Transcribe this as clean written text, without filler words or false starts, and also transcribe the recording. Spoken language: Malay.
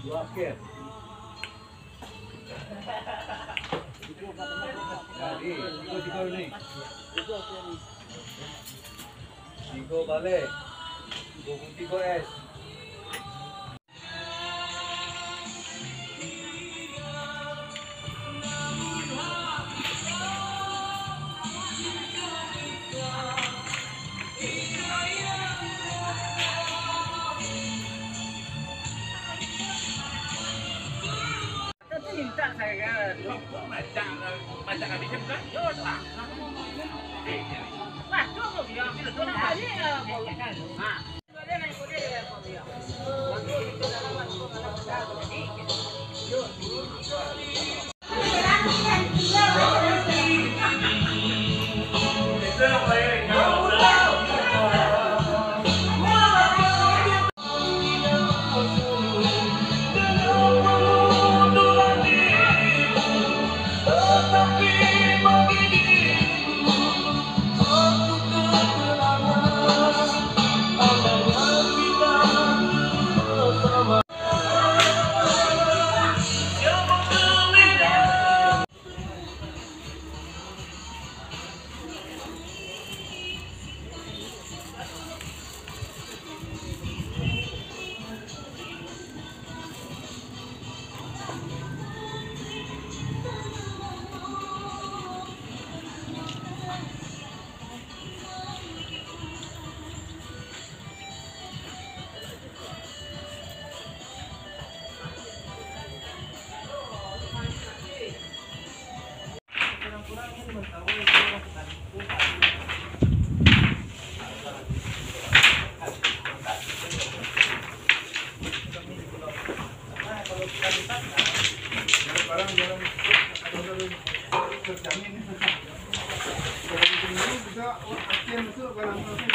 Dua akhir. Jadi, tiga nih. Tiga balik. 23 es. Minta saya macam habis kan? Nah, cukup ya. Sudah tadi kan. Nah, boleh naik boleh ya, boleh. Lalu itu dalam Bisa akhir masuk barang